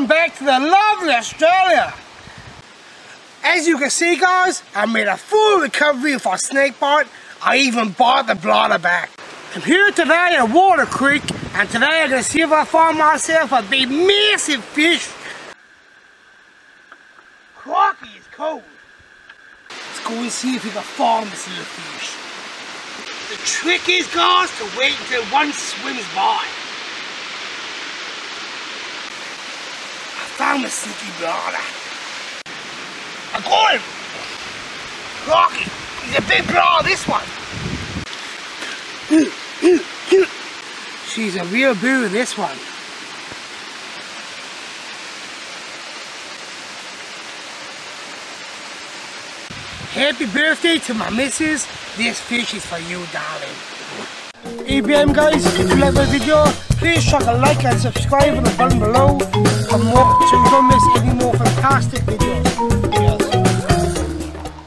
back to the lovely Australia. As you can see guys, I made a full recovery for a snake bite. I even bought the bladder back. I'm here today at Water Creek, and today I'm going to see if I find myself a big massive fish. Crocky is cold. Let's go and see if we can find this little fish. The trick is guys to wait until one swims by. I found the sneaky bladder. I got him! Crocky! He's a big bladder, this one! She's a real boo, this one. Happy birthday to my missus. This fish is for you, darling. ABM guys, if you like my video, please chuck a like and subscribe on the button below. So you don't miss any more fantastic videos.